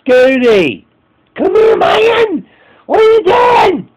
Scooty! Come here, man! What are you doing?